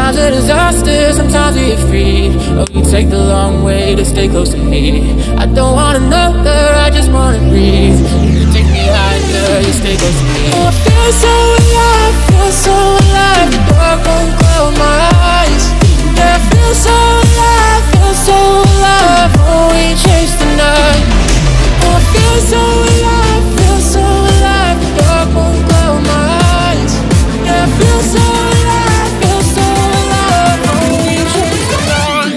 Sometimes a disaster, sometimes we get free. Oh, you take the long way to stay close to me. I don't want another, I just wanna breathe. You take me higher, you stay close to me. Oh, I feel so alive, feel so alive. The dark won't close my eyes. Yeah, I feel so alive, feel so alive. Oh, we chase the night. Oh, I feel so alive, feel so alive. The dark won't close my eyes. Yeah, I feel so alive, feel so alive. Oh, we chase the night.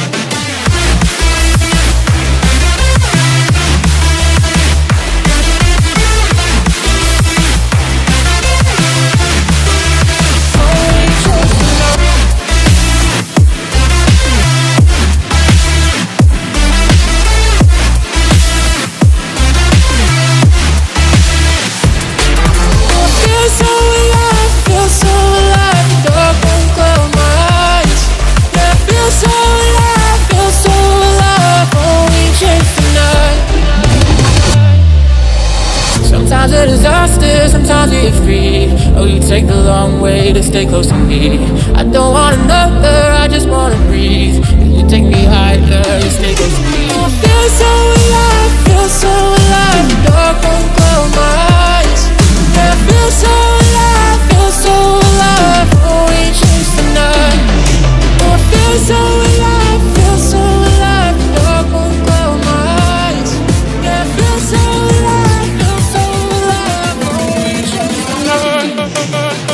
Sometimes a disaster, sometimes we get free. Oh, you take the long way to stay close to me. I don't want another, I just wanna breathe. You take me higher, you stay close to me. I feel so alive, feel so alive. The dark won't close my eyes. Yeah, I feel so alive, feel so alive. Oh, we chase the night. Oh, I feel so alive, feel so alive. The dark won't close my eyes. Yeah, I feel so alive, feel so alive. Oh, we chase the night.